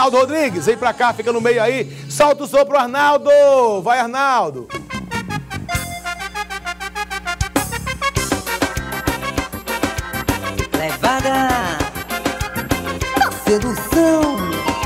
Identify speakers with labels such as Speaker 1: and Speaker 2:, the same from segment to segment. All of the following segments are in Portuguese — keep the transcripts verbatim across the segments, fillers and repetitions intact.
Speaker 1: Arnaldo Rodrigues, vem pra cá, fica no meio aí. Solta o som pro Arnaldo. Vai, Arnaldo.
Speaker 2: Levada da sedução.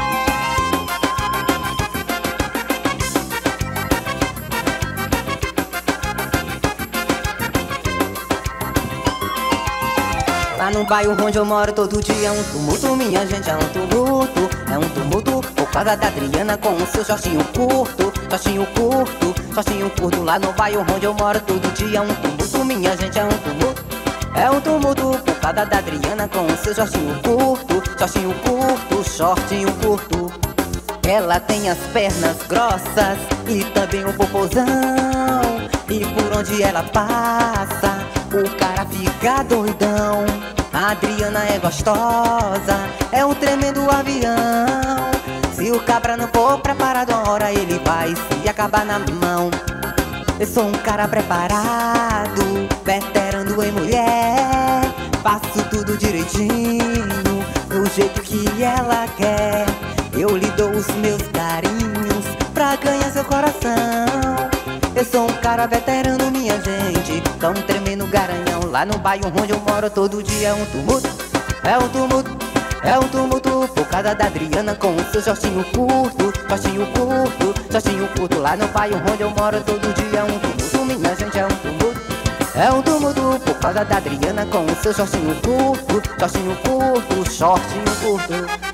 Speaker 2: Lá no bairro onde eu moro todo dia é um tumulto, minha gente, é um tumulto. É um tumulto por causa da Adriana com o seu shortinho curto. Shortinho curto, shortinho curto. Lá no bairro onde eu moro todo dia é um tumulto, minha gente, é um tumulto. É um tumulto por causa da Adriana com o seu shortinho curto. Shortinho curto, shortinho curto. Ela tem as pernas grossas e também um popozão. E por onde ela passa, o cara fica doidão. A Adriana é gostosa, é um tremendo avião. Se o cabra não for preparado, uma hora ele vai se acabar na mão. Eu sou um cara preparado, veterano em mulher. Faço tudo direitinho, do jeito que ela quer. Eu lhe dou os meus carinhos pra ganhar seu coração. Eu sou um cara veterano, minha gente, tão tremendo garanhão. Lá no bairro onde eu moro todo dia é um tumulto. É um tumulto, é um tumulto por causa da Adriana com o seu shortinho curto. Shortinho curto, shortinho curto. Lá no bairro onde eu moro todo dia é um tumulto, minha gente, é um tumulto. É um tumulto por causa da Adriana com o seu shortinho curto. Shortinho curto, shortinho curto.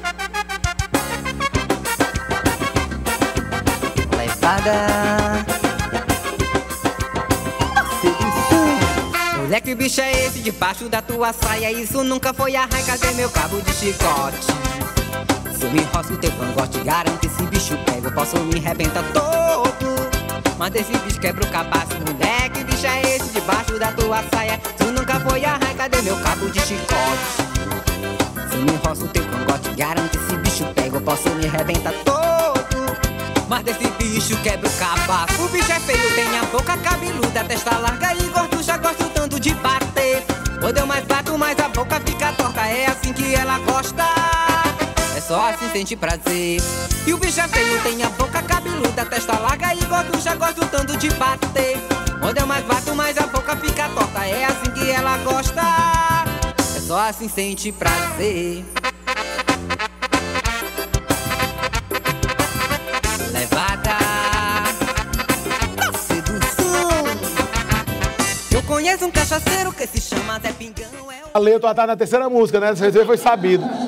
Speaker 2: Levada. Moleque, bicho é esse debaixo da tua saia? Isso nunca foi a raia, cadê meu cabo de chicote? Se eu me enrosco teu cangote, garanto esse bicho pega, eu posso me arrebentar todo. Mas desse bicho quebra o cabaço. Moleque, bicho é esse debaixo da tua saia? Isso nunca foi a raia, cadê meu cabo de chicote? Se eu me enrosco teu cangote, garanto esse bicho pega, eu posso me arrebentar todo. Mas desse bicho quebra o cabaço. O bicho é feio, tem a boca cabeluda, testa larga e gorducha, gosto tanto de bater. Quando eu mais bato, mais a boca fica torta. É assim que ela gosta, é só assim sente prazer. E o bicho é feio, tem a boca cabeluda, testa larga e gorducha, gosto tanto de bater. Quando eu mais bato, mais a boca fica torta. É assim que ela gosta, é só assim sente prazer. Levada da sedução. Eu conheço um cachaceiro que se chama Zé Pingão. É o...
Speaker 1: A letra tá na terceira música, né? Dessa vez foi sabido.